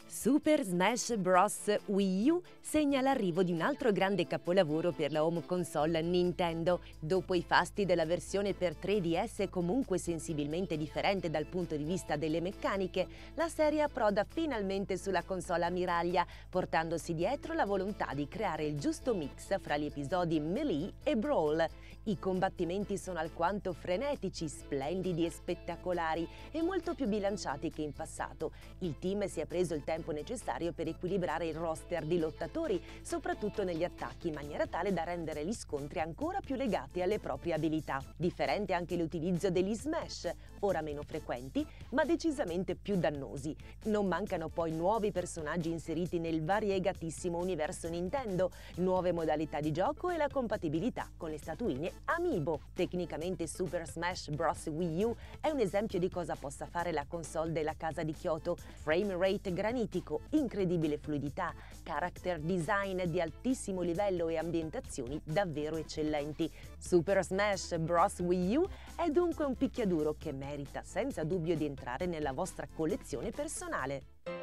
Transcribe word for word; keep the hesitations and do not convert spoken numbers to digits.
Super Smash Bros. Wii U segna l'arrivo di un altro grande capolavoro per la home console Nintendo. Dopo i fasti della versione per tre D S comunque sensibilmente differente dal punto di vista delle meccaniche, la serie approda finalmente sulla console ammiraglia, portandosi dietro la volontà di creare il giusto mix fra gli episodi Melee e Brawl. I combattimenti sono alquanto frenetici, splendidi e spettacolari e molto più bilanciati che in passato. Il team si è preso il tempo necessario per equilibrare il roster di lottatori, soprattutto negli attacchi, in maniera tale da rendere gli scontri ancora più legati alle proprie abilità. Differente anche l'utilizzo degli smash, ora meno frequenti, ma decisamente più dannosi. Non mancano poi nuovi personaggi inseriti nel variegatissimo universo Nintendo, nuove modalità di gioco e la compatibilità con le statuine Amiibo. Tecnicamente Super Smash Bros. Wii U è un esempio di cosa possa fare la console della casa di Kyoto: frame rate granitico, incredibile fluidità, character design di altissimo livello e ambientazioni davvero eccellenti. Super Smash Bros. Wii U è dunque un picchiaduro che merita senza dubbio di entrare nella vostra collezione personale.